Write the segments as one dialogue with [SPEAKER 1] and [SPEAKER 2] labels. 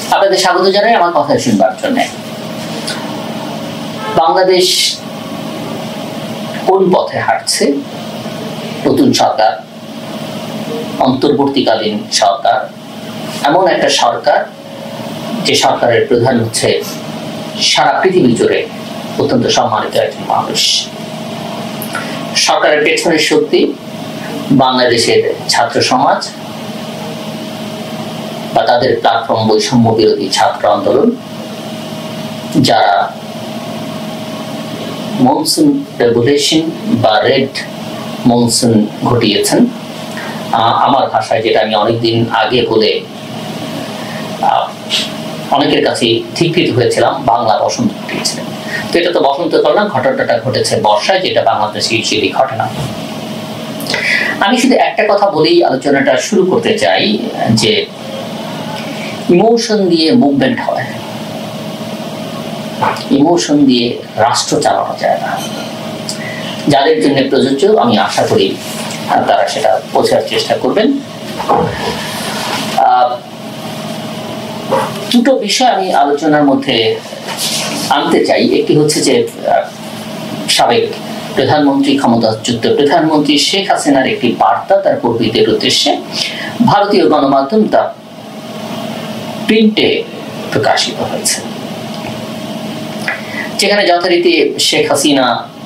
[SPEAKER 1] আপনাদের স্বাগত জানাই আমার কথা শুনবার জন্য। বাংলাদেশ কোন পথে হাঁটছে? নতুন সরকার, অন্তর্বর্তীকালীন সরকার, এমন একটা সরকার যে সরকারের প্রধান হচ্ছে সারা পৃথিবী জুড়ে অত্যন্ত সম্মানিত একজন মানুষ। সরকারের পেছনে সত্যি বাংলাদেশের ছাত্র সমাজ বা তাদের প্ল্যাটফর্ম বৈষম্য বিরোধী ছাত্র আন্দোলন, যারা মনসুন রেভলিউশন বা রেড মনসুন ঘটিয়েছেন। আমার ভাষায় যেটা আমি অনেকদিন আগে বলে অনেকের কাছে স্বীকৃত হয়েছিলাম, বাংলা বসন্ত ঘটিয়েছিলেন। তো এটা তো বসন্ত না, ঘটনাটা ঘটেছে বর্ষায়, যেটা বাংলাদেশে ইউজুয়ালি ঘটে না। আমি শুধু একটা কথা বলেই আলোচনাটা শুরু করতে চাই যে ইমোশন দিয়ে মুভমেন্ট হয়, ইমোশন দিয়ে রাষ্ট্র চালানো যায় না। যাদের জন্য প্রযোজ্য আমি আশা করি তারা সেটা বোঝার চেষ্টা করবেন। দুটো বিষয় আমি আলোচনার মধ্যে আনতে চাই। একটি হচ্ছে যে সাবেক প্রধানমন্ত্রী, ক্ষমতাচ্যুত প্রধানমন্ত্রী শেখ হাসিনার একটি বার্তা তার কর্মীদের উদ্দেশ্যে ভারতীয় গণমাধ্যম তা প্রিন্টে প্রকাশিত হয়েছে, যেখানে যথারীতি শেখ হাসিনা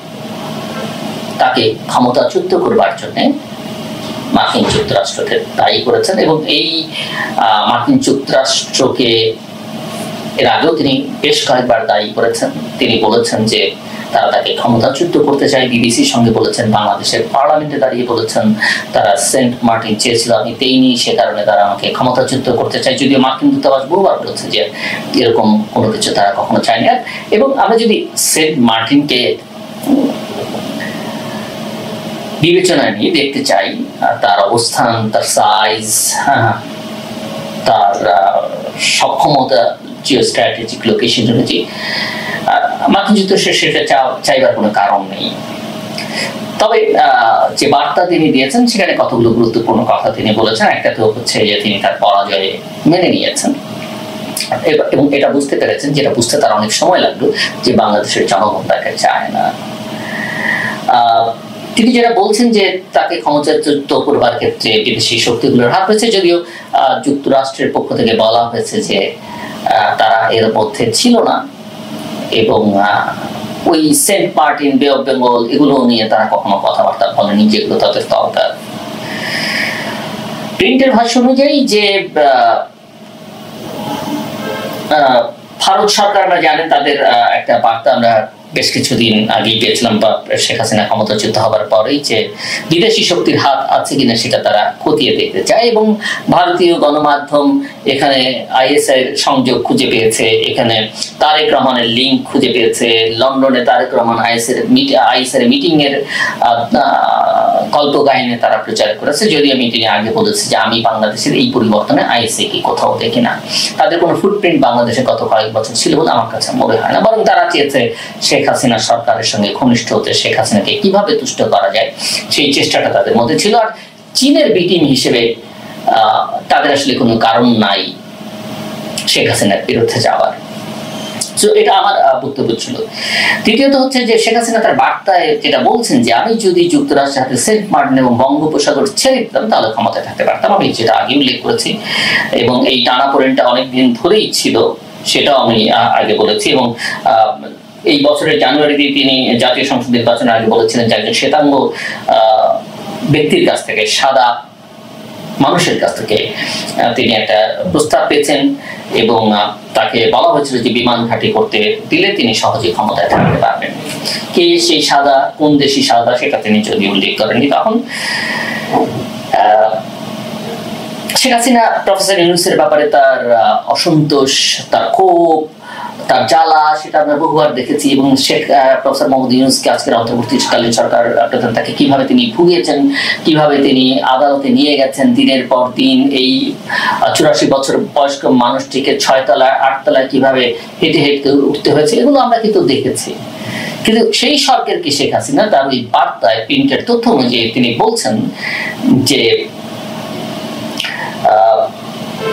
[SPEAKER 1] তাকে ক্ষমতাচ্যুত করবার জন্য মার্কিন যুক্তরাষ্ট্রকে দায়ী করেছেন এবং এই মার্কিন যুক্তরাষ্ট্রকে এর আগেও তিনি বেশ কয়েকবার দায়ী করেছেন। তিনি বলেছেন যে তারা তাকে ক্ষমতাচ্যুত করতে চায়, বিবিসির সঙ্গে বলেছেন, বাংলাদেশের পার্লামেন্টে দাঁড়িয়ে বলেছেন তারা সেন্ট মার্টিন চেয়েছিল, আমি দেইনি, সে কারণে তারা আমাকে ক্ষমতাচ্যুত করতে চায়। যদিও মার্কিন দূতাবাস বহুবার বলেছে যে এরকম কোনো কিছু তারা কখনো চায়নি। এবং আমরা যদি সেন্ট মার্টিনকে বিবেচনায় নিয়ে দেখতে চাই, তার অবস্থান, তার সাইজ, তার সক্ষমতা, জিও স্ট্র্যাটেজিক লোকেশন অনুযায়ী মার্কিন যুক্তরাষ্ট্র সেটা চাইবার কোনো কারণ নেই। তবে যে বার্তা তিনি দিয়েছেন সেখানে কতগুলো গুরুত্বপূর্ণ কথা তিনি বলেছেন। একটা তো হচ্ছে যে তিনি তার পরাজয়ে মেনে নিয়েছেন এবং এটা বুঝতে পেরেছেন, যেটা বুঝতে তার অনেক সময় লাগলো, যে বাংলাদেশের জনগণ তাকে চায় না। তিনি যেটা বলছেন যে তাকে ক্ষমতাচ্যুত করবার ক্ষেত্রে বিদেশি শক্তিগুলোর হাত রয়েছে, যদিও যুক্তরাষ্ট্রের পক্ষ থেকে বলা হয়েছে যে তারা এর মধ্যে ছিল না এবং ওই Saint Martin, bay of Bengal এগুলো নিয়ে তারা কখনো কথাবার্তা বলেনি, যেগুলো তাদের দরকার। প্রিন্টের ভাষ্য অনুযায়ী যে ভারত সরকার, আমরা জানেন তাদের একটা বার্তা আমরা বেশ কিছুদিন আগেই পেয়েছিলাম, বা শেখ হাসিনা ক্ষমতাচ্যুত হবার পরেই, যে বিদেশি শক্তির হাত আছে কিনা সেটা তারা খতিয়ে দেখতে চায়। এবং ভারতীয় গণমাধ্যম এখানে আইএসআই এর সংযোগ খুঁজে পেয়েছে, এখানে তারেক রহমানের লিঙ্ক খুঁজে পেয়েছে, লন্ডনে তারেক রহমান আইএসআই এর মিটিং এর কল্পকাহিনী তারা প্রচার করেছে। যদিও আমি তিনি আগে বলেছি যে আমি বাংলাদেশের এই পরিবর্তনে আইএসআই কে কোথাও দেখি না, তাদের কোনো ফুটপ্রিন্ট বাংলাদেশে গত কয়েক বছর ছিল বলে আমার কাছে মনে হয় না। বরং তারা চেয়েছে শেখ হাসিনা সরকারের সঙ্গে ঘনিষ্ঠ হতে, শেখ হাসিনাকে কিভাবে তুষ্ট করা যায় সেই চেষ্টাটা তাদের মধ্যে ছিল। আর চীনের বিটিম হিসেবে তাদের আসলে কোনো কারণ নাই শেখ হাসিনার বিরুদ্ধে যাওয়ার। এটা আমার বক্তব্য ছিল। দ্বিতীয়ত হচ্ছে যে শেখ হাসিনা তার বার্তায় যেটা বলছেন যে আমি যদি যুক্তরাষ্ট্রের হাতে সেন্ট মার্টিন এবং বঙ্গোপসাগর ছেড়ে দিতাম তাহলে ক্ষমতায় থাকতে পারতাম। আমি যেটা আগে উল্লেখ করেছি এবং এই টানাপোড়েনটা অনেকদিন ধরেই ছিল, সেটাও আমি আগে বলেছি। এবং এই বছরের জানুয়ারিতে তিনি জাতীয় সংসদ নির্বাচনের আগে বলেছিলেন যে একজন শ্বেতাঙ্গ ব্যক্তির কাছ থেকে, সাদা মানুষের কাছ থেকে তিনি একটা প্রস্তাব পেয়েছেন এবং তাকে বলা হয়েছিল যে বিমান ঘাঁটি করতে দিলে তিনি সহজে ক্ষমতায় থাকতে পারবেন। কে সেই সাদা, কোন দেশি সাদা, সেটা তিনি যদি উল্লেখ করেননি। তখন শেখ হাসিনা প্রফেসর ইউনূসের ব্যাপারে তার অসন্তোষ, তার ক্ষোভ, তার জ্বালা, সেটা আমরা বহুবার দেখেছি। এবং প্রফেসর মোহাম্মদ ইউনূসকে আজকের অন্তর্বর্তীকালীন সরকার প্রধান তাকে কিভাবে তিনি ভুগিয়েছেন, কিভাবে তিনি আদালতে নিয়ে গেছেন দিনের পর দিন, এই 84 বছর বয়স্ক মানুষটিকে 6 তলায় 8 তলায় কিভাবে হেঁটে হেঁটে উঠতে হয়েছে, এগুলো আমরা কিন্তু দেখেছি। কিন্তু সেই সরকার কি শেখ হাসিনা তার ওই বার্তায় প্রিন্টের তথ্য অনুযায়ী তিনি বলছেন যে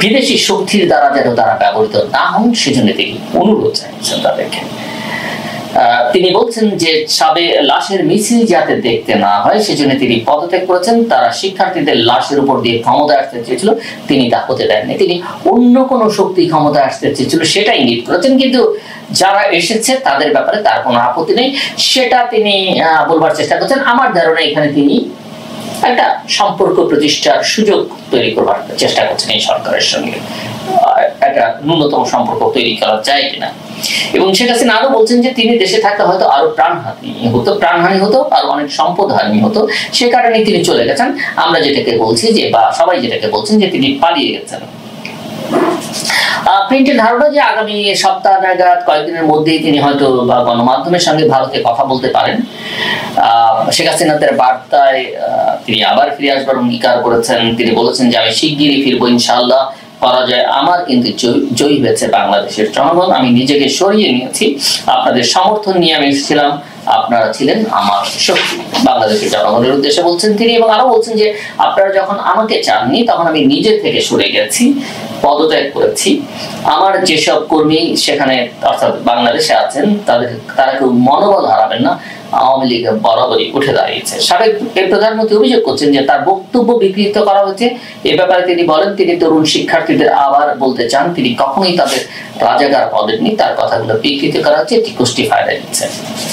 [SPEAKER 1] বিদেশি শক্তির দ্বারা যেন তারা ব্যবহৃত না হন সেজন্য তিনি অনুরোধ জানিয়েছেন তাদেরকে। তিনি বলছেন যে লাশের মিছিল যাতে দেখতে না হয় সেজন্য তিনি পদত্যাগ করেছেন। তারা শিক্ষার্থীদের লাশের উপর দিয়ে ক্ষমতায় আসতে চেয়েছিল, তিনি তা হতে দেননি। তিনি অন্য কোনো শক্তি ক্ষমতায় আসতে চেয়েছিল সেটা ইঙ্গিত করেছেন, কিন্তু যারা এসেছে তাদের ব্যাপারে তার কোনো আপত্তি নেই, সেটা তিনি বলবার চেষ্টা করছেন। আমার ধারণা এখানে তিনি একটা সম্পর্ক প্রতিষ্ঠার সুযোগ তৈরি করবার চেষ্টা করছেন এই সরকারের সঙ্গে, একটা ন্যূনতম সম্পর্ক তৈরি করা যায় কিনা। এবং শেখ হাসিনা আরো বলছেন যে তিনি দেশে থাকতে হয়তো আরো প্রাণহানি হতো, আরো অনেক সম্পদ হানি হতো, সে কারণে তিনি চলে গেছেন। আমরা যেটাকে বলছি যে, বা সবাই যেটাকে বলছেন যে তিনি পালিয়ে গেছেন। প্রিন্টের ধারণা যে আগামী সপ্তাহ নাগাদ কয়েকদিনের মধ্যেই তিনি হয়তো বা গণমাধ্যমের সঙ্গে ভারতে কথা বলতে পারেন। শেখ হাসিনাদের বার্তায় তিনি আবার ফিরে আসবার অঙ্গীকার করেছেন। তিনি বলেছেন যে আমি শিগগিরই ফিরবো ইনশাআল্লাহ, পরাজয় আমার কিন্তু জয়ী হয়েছে বাংলাদেশের জনগণ, আমি নিজেকে সরিয়ে নিয়েছি, আপনাদের সমর্থন নিয়ে আমি এসেছিলাম, আপনারা ছিলেন আমার শক্তি, বাংলাদেশের জনগণের উদ্দেশ্যে বলছেন তিনি। এবং আরো বলছেন যে আপনারা যখন আমাকে চাননি তখন আমি নিজে থেকে সরে গেছি, পদত্যাগ করেছি। আমার যেসব কর্মী সেখানে অর্থাৎ বাংলাদেশে আছেন তারা কেউ মনোবল হারাবেন না, আওয়ামী লীগ বরাবরই উঠে দাঁড়িয়েছে। সাবেক প্রধানমন্ত্রী অভিযোগ করছেন যে তার বক্তব্য বিকৃত করা হয়েছে। এ ব্যাপারে তিনি বলেন তিনি তরুণ শিক্ষার্থীদের আবার বলতে চান তিনি কখনোই তাদের রাজাকার বলেননি, তার কথাগুলো বিকৃত করা হচ্ছে, এটি গোষ্ঠী ফায়দা নিচ্ছে।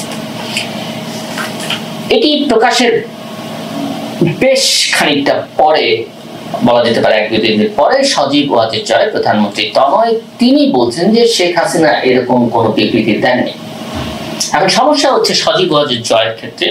[SPEAKER 1] এটি প্রকাশের বেশ খানিকটা পরে, বলা যেতে পারে 1-2 দিন পরে, সজীব ওয়াজেদ জয় প্রধানমন্ত্রী তনয় তিনি বলছেন যে শেখ হাসিনা এরকম কোনো বিবৃতি দেননি। এখন সমস্যা হচ্ছে সজীব ওয়াজেদ জয়ের ক্ষেত্রে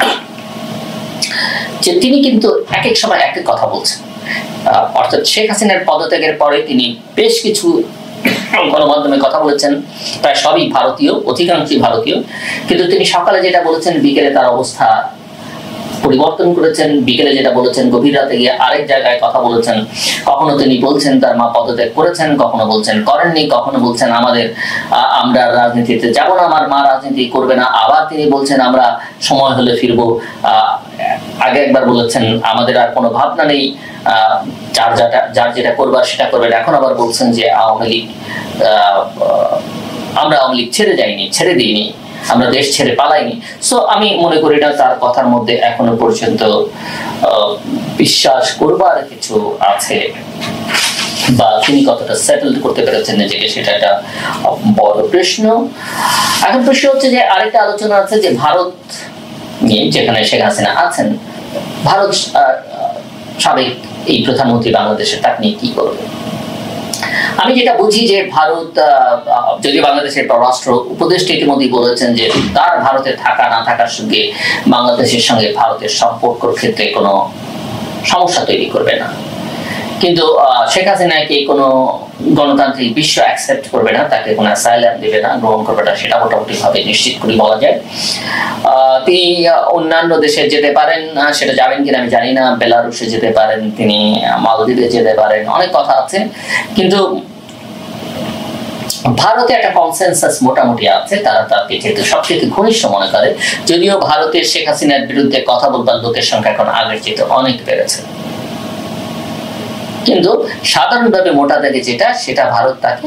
[SPEAKER 1] যে তিনি কিন্তু এক এক সময় এক এক কথা বলছেন। অর্থাৎ শেখ হাসিনার পদত্যাগের পরে তিনি বেশ কিছু গণমাধ্যমে কথা বলেছেন, প্রায় সবই ভারতীয়, অধিকাংশই ভারতীয়, কিন্তু তিনি সকালে যেটা বলেছেন বিকেলে তার অবস্থা পরিবর্তন করেছেন, বিকেলে যেটা বলেছেন গভীর রাতে গিয়ে আরেক জায়গায় কথা বলেছেন। কখনো তিনি বলছেন তার মা পদত্যাগ করেছেন, কখনো বলছেন করেননি, কখনো বলছেন আমরা রাজনীতিতে যাব না, আমার মা রাজনীতি করবে না, আবার তিনি বলছেন আমরা সময় হলে ফিরবো। আগে একবার বলেছেন আমাদের আর কোনো ভাবনা নেই, যার যেটা করবার সেটা করবেন। এখন আবার বলছেন যে আমরা আওয়ামী লীগ ছেড়ে যাইনি, ছেড়ে দিইনি, আমরা দেশ ছেড়ে পালাইনি। সো আমি মনে করি না তার কথার মধ্যে এখনো পর্যন্ত বিশ্বাস করবার কিছু আছে, বা তিনি কতটা সেটেলড করতে পেরেছেন নিজেকে, সেটা একটা বড় প্রশ্ন। এখন প্রশ্ন হচ্ছে যে আরেকটা আলোচনা আছে যে ভারত নিয়ে, যেখানে শেখ হাসিনা আছেন, ভারত সাবেক এই প্রধানমন্ত্রী বাংলাদেশের তাকে নিয়ে কি করবে। আমি যেটা বুঝি যে ভারত, যদি বাংলাদেশের পররাষ্ট্র উপদেষ্টা ইতিমধ্যে বলেছেন যে তার ভারতে থাকা না থাকার সঙ্গে বাংলাদেশের সঙ্গে ভারতের সম্পর্কের ক্ষেত্রে কোনো সমস্যা তৈরি করবে না, কিন্তু শেখ হাসিনাকে কোনো গণতান্ত্রিক বিশ্ব অ্যাকসেপ্ট করবে না, তাকে কোনো অ্যাসাইলাম দেবে না, গ্রহণ করবে না, সেটা মোটামুটি ভাবে নিশ্চিত করে বলা যায়। তিনি অন্যান্য দেশে যেতে পারেন, সেটা যাবেন কিনা আমি জানি না, বেলারুশে যেতে পারেন, তিনি মালদ্বীপে যেতে পারেন, অনেক কথা আছে, কিন্তু ভারতে একটা কনসেনসাস মোটামুটি আছে, তারা তাকে যেহেতু সবচেয়ে ঘনিষ্ঠ মনে করে। যদিও ভারতের শেখ হাসিনার বিরুদ্ধে কথা বলবার লোকের সংখ্যা এখন আগের চেয়ে অনেক বেড়েছে, কিন্তু সাধারণভাবে মোটা দাগে সেটা ভারত তাকে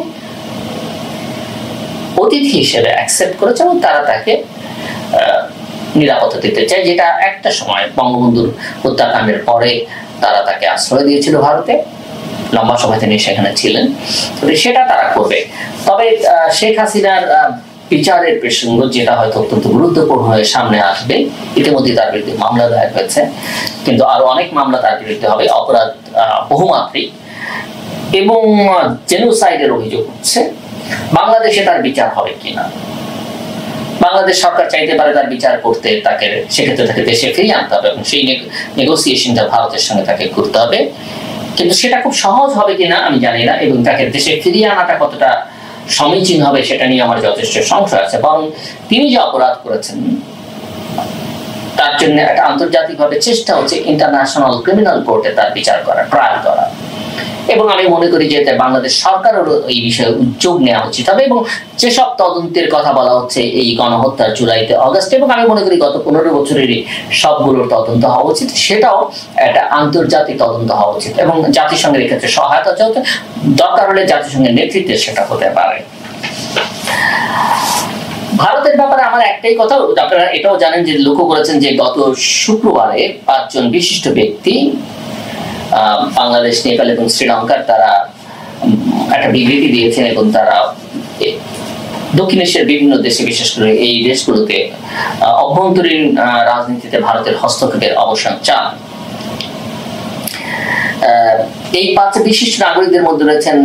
[SPEAKER 1] অতিথি হিসেবে অ্যাকসেপ্ট করেছে এবং তারা তাকে নিরাপত্তা দিতে চায়, যেটা একটা সময় বঙ্গবন্ধুর হত্যাকাণ্ডের পরে তারা তাকে আশ্রয় দিয়েছিল ভারতে, লম্বা সময় তিনি সেখানে ছিলেন, সেটা তারা করবে। তবে শেখ হাসিনার বিচারের প্রসঙ্গ যেটা হয়তো অত্যন্ত গুরুত্বপূর্ণ হয়ে সামনে আসবে, ইতিমধ্যে তার বিরুদ্ধে মামলা দায়ের হয়েছে, কিন্তু আরো অনেক মামলা তার বিরুদ্ধে হবে, অপরাধ বহুমাত্রিক এবং জেনোসাইডের অভিযোগ হচ্ছে। বাংলাদেশে তার বিচার হবে কিনা, বাংলাদেশ সরকার চাইতে পারে তার বিচার করতে, তাকে সেক্ষেত্রে তাকে দেশে ফিরিয়ে আনতে হবে এবং সেই নেগোসিয়েশনটা ভারতের সঙ্গে তাকে করতে হবে, কিন্তু সেটা খুব সহজ হবে কিনা আমি জানি না, এবং তাকে দেশে ফিরিয়ে আনাটা কতটা সমীচীন হবে সেটা নিয়ে আমার যথেষ্ট সংশয় আছে। বরং তিনি যে অপরাধ করেছেন তার জন্য একটা আন্তর্জাতিকভাবে চেষ্টা হচ্ছে ইন্টারন্যাশনাল ক্রিমিনাল কোর্টে তার বিচার করা, ট্রায়াল করা, এবং আমি মনে করি যে বাংলাদেশ সরকারেরও এই বিষয়ে উদ্যোগ নেওয়া উচিত হবে, এবং যেসব তদন্তের কথা বলা হচ্ছে এই গণহত্যার জুলাইতে অগস্ট, এবং আমি মনে করি গত 15 বছরেরই সবগুলোর তদন্ত হওয়া উচিত, সেটাও একটা আন্তর্জাতিক তদন্ত হওয়া উচিত এবং জাতিসংঘের এক্ষেত্রে সহায়তা চাইতে দরকার হলে জাতিসংঘের নেতৃত্বে সেটা হতে পারে। ভারতের ব্যাপারে আমার একটাই কথা, আপনারা এটাও জানেন যে লক্ষ্য করেছেন যে গত শুক্রবারে 5 জন বিশিষ্ট ব্যক্তি বাংলাদেশ, নেপাল এবং শ্রীলঙ্কার তারা একটা বিবৃতি দিয়েছেন এবং তারা দক্ষিণ এশিয়ার বিভিন্ন দেশে, বিশেষ করে এই দেশগুলোতে অভ্যন্তরীণ রাজনীতিতে ভারতের হস্তক্ষেপের অবসান চান। এই 5 বিশিষ্ট নাগরিকদের মধ্যে রয়েছেন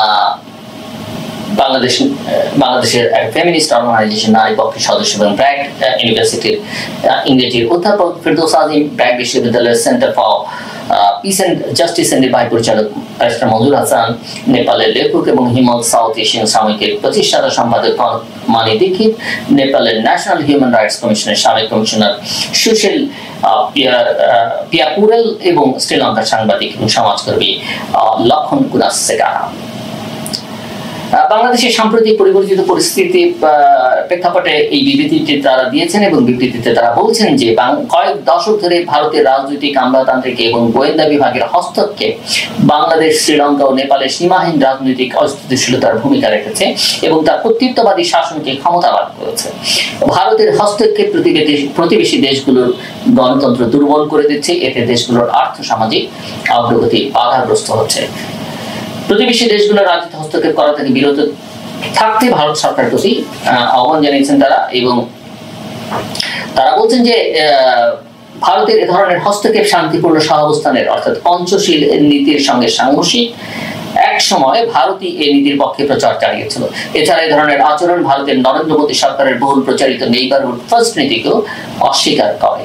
[SPEAKER 1] বাংলাদেশের ফেমিনিস্ট অর্গানাইজেশন নারী পক্ষের সদস্য এবং ব্র্যাক ইউনিভার্সিটির ইংরেজির অধ্যাপক ফেরদৌস আজিম, ব্র্যাক বিশ্ববিদ্যালয়ের centre for peace and justice এর নির্বাহী পরিচালক ব্যারিস্টার মঞ্জুর হাসান, নেপালের লেখক এবং হিমল সাউথ এশিয়ান সাময়িকের প্রতিষ্ঠাতা সম্পাদক মানি দীক্ষিত, নেপালের ন্যাশনাল হিউম্যান রাইটস কমিশনের সাবেক কমিশনার সুশীল পিয়াপুরেল এবং শ্রীলঙ্কার সাংবাদিক এবং সমাজকর্মী লক্ষণ কুনাসেকারা। বাংলাদেশের সাম্প্রতিক পরিবর্তিত পরিস্থিতি প্রেক্ষাপটে এই বিবৃতিটি তারা দিয়েছেন এবং বিবৃতিতে তারা বলছেন যে কয়েক দশক ধরে ভারতের রাজনৈতিক, আমলাতান্ত্রিক এবং গোয়েন্দা বিভাগের হস্তক্ষেপ বাংলাদেশ, শ্রীলঙ্কা ও নেপালের সীমাহীন রাজনৈতিক অস্থিতিশীলতার ভূমিকা রেখেছে এবং তার কর্তৃত্ববাদী শাসনকে ক্ষমতাবান করেছে। ভারতের হস্তক্ষেপ প্রতিবেশী দেশগুলোর গণতন্ত্র দুর্বল করে দিচ্ছে, এতে দেশগুলোর আর্থ সামাজিক অগ্রগতি বাধাগ্রস্ত হচ্ছে। প্রতিবেশী দেশগুলোর রাজনীতি হস্তক্ষেপ করা থেকে বিরত থাকতে ভারত সরকারের প্রতি আহ্বান জানিয়েছেন তারা, এবং তারা বলছেন যে ভারতের এ ধরনের হস্তক্ষেপ শান্তিপূর্ণ সহাবস্থানের অর্থাৎ পঞ্চশীল নীতির সঙ্গে সাংঘর্ষিক। এক সময় ভারতই এই নীতির পক্ষে প্রচার চালিয়েছিল। এছাড়া এই ধরনের আচরণ ভারতের নরেন্দ্র মোদী সরকারের বহুল প্রচারিত নেইবারহুড ফার্স্ট নীতিকেও অস্বীকার করে।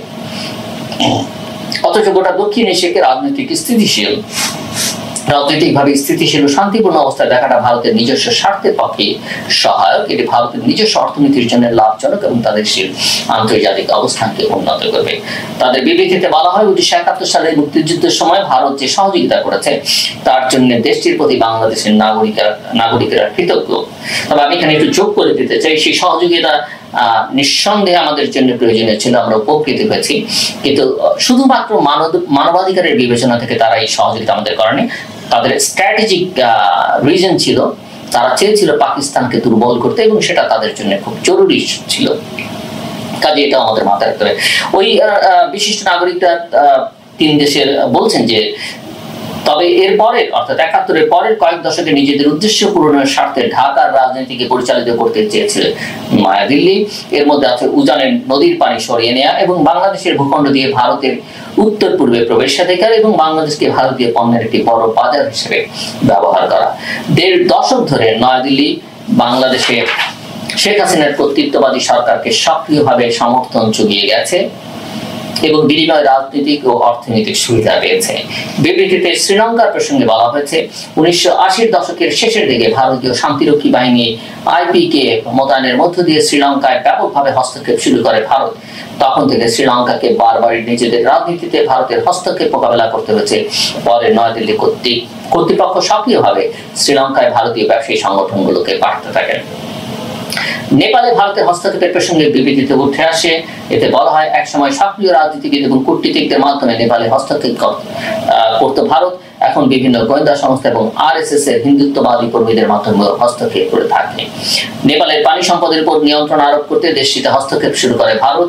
[SPEAKER 1] অথচ গোটা দক্ষিণ এশিয়াকে রাজনৈতিকভাবে স্থিতিশীল ও শান্তিপূর্ণ অবস্থায় দেখাটা ভারতের নিজস্ব স্বার্থের পক্ষে সহায়ক। এটি ভারতের নিজস্ব অর্থনীতির জন্য লাভজনক এবং তাদের আন্তর্জাতিক অবস্থানকে উন্নত করবে। তাদের বিবৃতিতে বলা হয়, 1971 সালের মুক্তিযুদ্ধের সময় ভারত যে সহযোগিতা করেছে তার জন্য দেশটির প্রতি বাংলাদেশের নাগরিকেরা কৃতজ্ঞ। তবে আমি এখানে একটু যোগ করে দিতে চাই, সেই সহযোগিতা নিঃসন্দেহে আমাদের জন্য প্রয়োজনীয় ছিল, আমরা উপকৃত হয়েছি, কিন্তু শুধুমাত্র মানবাধিকারের বিবেচনা থেকে তারা এই সহযোগিতা আমাদের করেনি। তাদের স্ট্র্যাটেজিক রিজন ছিল, তারা চেয়েছিল পাকিস্তানকে দুর্বল করতে এবং সেটা তাদের জন্য খুব জরুরি ছিল। কাজে এটা আমাদের মাথায় রাখতে হবে। ওই বিশিষ্ট নাগরিকরা 3 দেশের বলছেন যে তবে এর পরের অর্থাৎ 71-এর পরের কয়েক দশকে নিজেদের উদ্দেশ্য পূরণের স্বার্থে ঢাকার রাজনীতিকে পরিচালিত করতে চেয়েছিল নয়াদিল্লি। এর মধ্যে আছে উজানের নদীর পানি সরিয়ে নেওয়া এবং বাংলাদেশের ভূখণ্ড দিয়ে ভারতের উত্তর পূর্বে প্রবেশাধিকার এবং বাংলাদেশকে ভারতীয় পণ্যের একটি বড় বাজার হিসেবে ব্যবহার করা। 1.5 দশক ধরে নয়াদিল্লি বাংলাদেশে শেখ হাসিনার কর্তৃত্ববাদী সরকারকে সক্রিয়ভাবে সমর্থন জুগিয়ে গেছে এবং বিনিময় রাজনৈতিক ও অর্থনৈতিক সুবিধা পেয়েছে। বিবৃতিতে শ্রীলঙ্কার প্রসঙ্গে বলা হয়েছে, 1980-র দশকের শেষের দিকে ভারতীয় শান্তিরক্ষী বাহিনী আইপিকে মোতায়েনের মধ্য দিয়ে শ্রীলঙ্কায় ব্যাপকভাবে হস্তক্ষেপ শুরু করে ভারত। তখন থেকে শ্রীলঙ্কাকে বারবার নিজেদের রাজনীতিতে ভারতের হস্তক্ষেপ মোকাবেলা করতে হয়েছে। পরে নয়াদিল্লি কর্তৃপক্ষ সক্রিয়ভাবে শ্রীলঙ্কায় ভারতীয় ব্যবসায়ী সংগঠনগুলোকে বাড়তে থাকেন। নেপালে ভারতের হস্তক্ষেপের প্রসঙ্গে বিবৃতিতে উঠে আসে। এতে বলা হয়, একসময় সক্রিয় রাজনীতিবিদ এবং কূটনীতিকদের মাধ্যমে নেপালে হস্তক্ষেপ করত ভারত, এখন বিভিন্ন গোয়েন্দা সংস্থা এবং আরএসএস এর হিন্দুত্ববাদী কর্মীদের মাধ্যমে হস্তক্ষেপ করে থাকে। নেপালের পানি সম্পদের উপর নিয়ন্ত্রণ আরোপ করতে দেশটিতে হস্তক্ষেপ শুরু করে ভারত।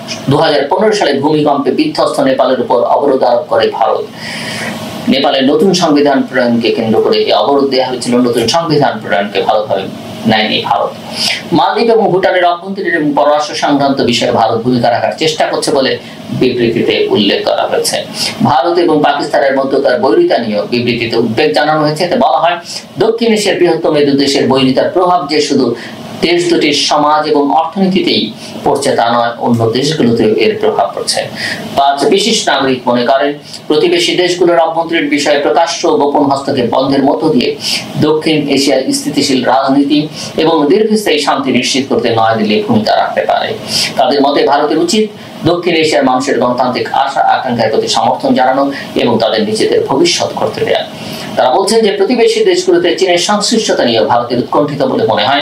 [SPEAKER 1] 2015 সালে ভূমিকম্পে বিধ্বস্ত নেপালের উপর অবরোধ আরোপ করে ভারত। নেপালের নতুন সংবিধান প্রণয়নকে কেন্দ্র করে এই অবরোধ দেওয়া হয়েছিল। নতুন সংবিধান প্রণয়নকে ভালোভাবে নেয়নি ভারত। মালদ্বীপ এবং ভুটানের অভ্যন্তরীণ এবং পররাষ্ট্র সংক্রান্ত বিষয়ে ভারত ভূমিকা রাখার চেষ্টা করছে বলে বিবৃতিতে উল্লেখ করা হয়েছে। ভারত এবং পাকিস্তানের মধ্যকার বৈরিতা নিয়ে বিবৃতিতে উদ্বেগ জানানো হয়েছে। এতে বলা হয়, দক্ষিণ এশিয়ার বৃহত্তম এই 2 দেশের বৈরিতার প্রভাব যে শুধু দেশ দুটির সমাজ এবং অর্থনীতিতেই পড়ছে তা নয়, অন্য দেশগুলোতেও এর প্রভাব পড়ছে। 5 বিশিষ্ট নাগরিক মনে করেন, প্রতিবেশী দেশগুলোর অভ্যন্তরীণ বিষয়ে প্রকাশ্য ও গোপন হস্তক্ষেপ বন্ধের মধ্য দিয়ে দক্ষিণ এশিয়ার স্থিতিশীল রাজনীতি এবং দীর্ঘস্থায়ী শান্তি নিশ্চিত করতে নয়াদিল্লি ভূমিকা রাখতে পারে। তাদের মতে ভারতের উচিত দক্ষিণ এশিয়ার মানুষের গণতান্ত্রিক আশা আকাঙ্ক্ষার প্রতি সমর্থন জানানো এবং তাদের নিজেদের ভবিষ্যৎ করতে দেয়া। তারা বলছেন যে প্রতিবেশী দেশগুলোতে চীনের সংশ্লিষ্টতা নিয়ে ভারতকে উৎকণ্ঠিত বলে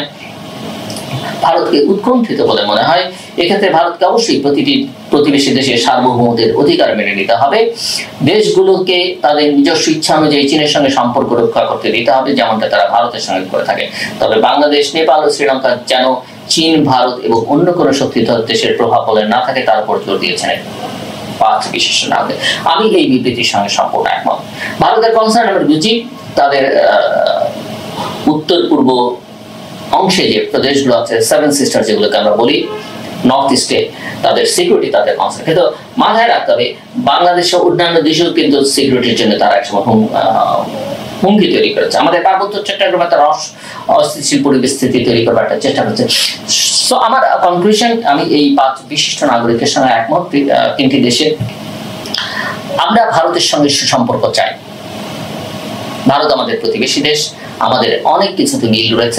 [SPEAKER 1] মনে হয়। এক্ষেত্রে ভারতকে অবশ্যই প্রতিটি প্রতিবেশী দেশের সার্বভৌমত্বের অধিকার মেনে নিতে হবে। দেশগুলোকে তাদের নিজস্ব ইচ্ছা অনুযায়ী চীনের সঙ্গে সম্পর্ক রক্ষা করতে দিতে হবে, যেমনটা তারা ভারতের সঙ্গে করে থাকে। তবে বাংলাদেশ, নেপাল ও শ্রীলঙ্কা যেন চীন, ভারত এবং অন্য কোনো শক্তিধর দেশের প্রভাব বলে না থাকে তার উপর জোর দিয়েছেন 5 বিশিষ্ট নাগরিক। আমি এই বিবৃতির সঙ্গে সম্পূর্ণ একমত। ভারতের কনসার্ন আমরা বুঝি, তাদের উত্তর পূর্ব অংশে যে প্রদেশগুলো আছে, 7 সিস্টার যেগুলোকে আমরা বলি, নর্থ ইস্টে তাদের সিকিউরিটি, তাদের কনসার্ন। কিন্তু মাথায় রাখতে হবে বাংলাদেশের অন্যান্য দেশেও কিন্তু সিকিউরিটির জন্য তারা একসময় হুমকি তৈরি করেছে। আমাদের পার্বত্য চট্টগ্রামে তারা অস্থিতিশীল পরিস্থিতি তৈরি করবার একটা চেষ্টা করছে। সো আমার কনক্লুশন, আমি এই 5 বিশিষ্ট নাগরিকের সঙ্গে একমত। 3টি দেশে আমরা ভারতের সঙ্গে সুসম্পর্ক চাই। ভারত আমাদের প্রতিবেশী দেশ, আমাদের অনেক কিছুতে মিল রয়েছে,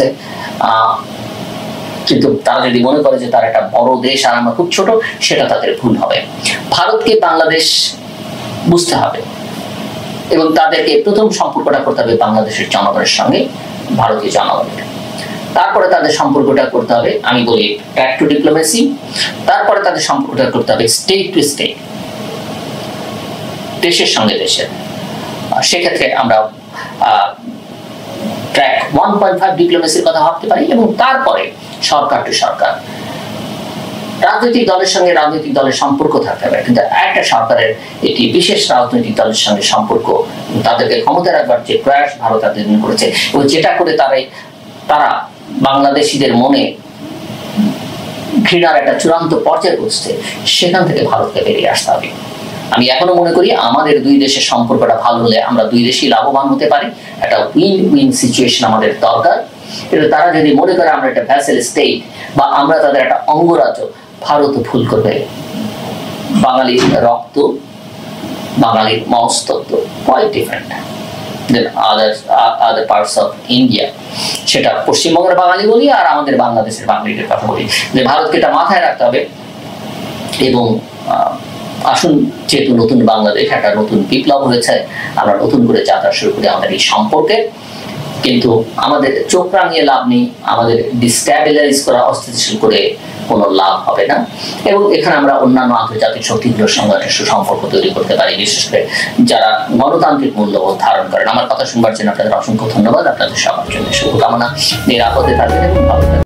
[SPEAKER 1] কিন্তু তারা যদি মনে করে যে তার একটা বড় দেশ আর আমরা খুব ছোট, সেটা তাদের ভুল হবে। ভারতকে বাংলাদেশ বুঝতে হবে এবং তাদেরকে প্রথম সম্পর্কটা করতে হবে বাংলাদেশের জনগণের সঙ্গে, ভারতীয় জনগণের। তারপরে তাদের সম্পর্কটা করতে হবে, আমি বলি ট্র্যাক টু ডিপ্লোমেসি। তারপরে তাদের সম্পর্কটা করতে হবে স্টেট টু স্টেট, দেশের সঙ্গে দেশের। সেক্ষেত্রে আমরা ট্র্যাক 1.5 ডিপ্লোমেসির কথা ভাবতে পারি, এবং তারপরে সরকার টু সরকার। রাজনৈতিক দলের সঙ্গে রাজনৈতিক দলের সম্পর্ক থাকতে হবে, কিন্তু একটা সরকারের একটি বিশেষ রাজনৈতিক দলের সঙ্গে সম্পর্ক, তাদেরকে ক্ষমতা রাখবার যে প্রয়াস ভারত এতদিন করেছে, এবং যেটা করে তারা বাংলাদেশিদের মনে ঘৃণার একটা চূড়ান্ত পর্যায়ে পৌঁছছে, সেখান থেকে ভারতকে বেরিয়ে আসতে হবে। আমি এখনো মনে করি আমাদের 2 দেশের সম্পর্কটা ভালো হলে আমরা 2 দেশই লাভবান হতে পারি। একটা উইন উইন সিচুয়েশন আমাদের দরকার। কিন্তু তারা যদি মনে করে আমরা একটা ভ্যাসেল স্টেট বা আমরা তাদের একটা অঙ্গরাজ্য, ভারত ভুল করবে। বাঙালির রক্ত, বাঙালির মনস্তত্ত্ব quite different than other parts of India. সেটা পশ্চিমবঙ্গের বাঙালি বলি আর আমাদের বাংলাদেশের বাঙালিদের কথা বলি, যে ভারতকে এটা মাথায় রাখতে হবে। এবং আসুন, যেহেতু নতুন বাংলাদেশ, একটা নতুন বিপ্লব হয়েছে, আমরা নতুন করে যাত্রা শুরু করি আমাদের এই সম্পর্কে। কিন্তু আমাদের চোখ রাঙিয়ে লাভ নেই, আমাদের ডিস্ট্যাবিলাইজ করা, অস্থিতিশীল করে কোনো লাভ হবে না। এবং এখানে আমরা অন্যান্য আন্তর্জাতিক শক্তিগুলোর সঙ্গে একটা সুসম্পর্ক তৈরি করতে পারি, বিশেষ করে যারা গণতান্ত্রিক মূল্যবোধ ধারণ করেন। আমার কথা শুনবার জন্য আপনাদের অসংখ্য ধন্যবাদ। আপনাদের সবার জন্য শুভকামনা। নিরাপদে থাকবেন এবং ভালো থাকবেন।